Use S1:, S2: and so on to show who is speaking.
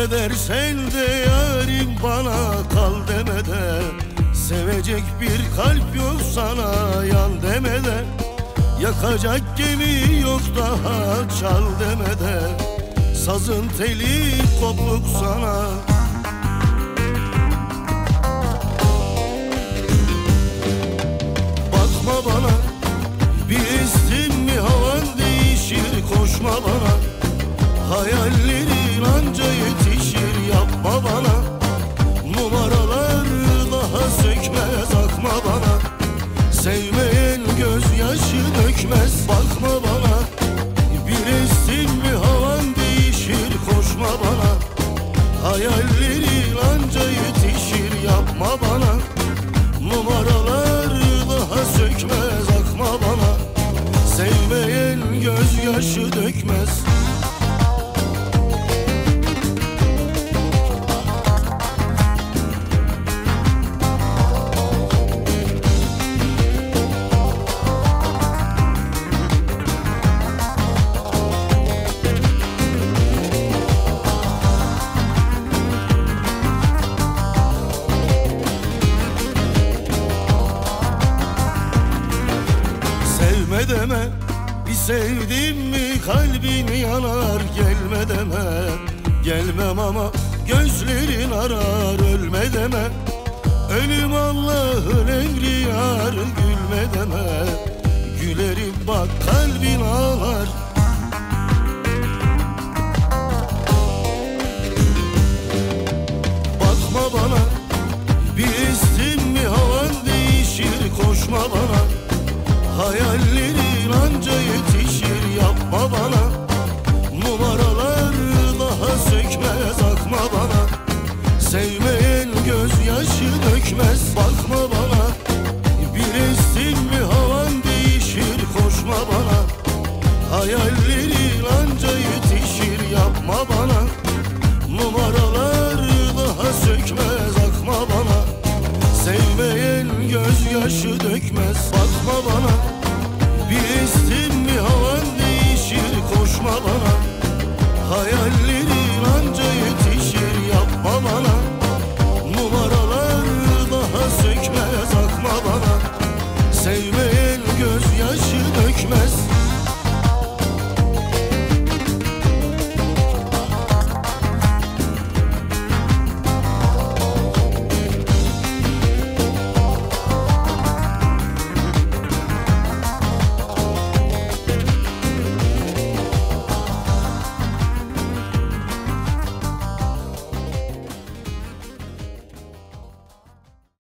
S1: Emredersen de yarim bana kal demede, sevecek bir kalp yok sana yan demede, yakacak gemi yok daha çal demede, sazın teli kopuk sana. Bakma bana, bir istim mi havan değişir, koşma bana, hayallerin anca yetişir, yapma bana, numaralar daha sökmez, akma bana, sevmeyen gözyaşı dökmez. Bakma bana, bir estin mi havan değişir, koşma bana, hayallerin anca yetişir, yapma bana, numaralar daha sökmez, akma bana, sevmeyen gözyaşı dökmez. Gelme deme, bir sevdim mi kalbin yanar, gelme deme, gelmem ama gözlerin arar, ölme deme, ölüm Allah'ın emri yar, gülme deme, gülerim bak kalbin ağlar. Bakma bana, bir istim mi havan değişir, koşma bana, hayallerin anca yetişir, yapma bana, numaralar daha sökmez, akma bana, sevmeyen gözyaşı dökmez. Bakma bana, bir estin mi havan değişir, koşma bana, hayallerin anca yetişir, yapma bana, numaralar daha sökmez, akma bana, sevmeyen gözyaşı dökmez. Bakma bana, bir istim mi havan değişir, koşma bana, hayallerin anca yetişir, yapma bana, numaralar daha sökmez, akma bana, sevmeyen gözyaşı dökmez.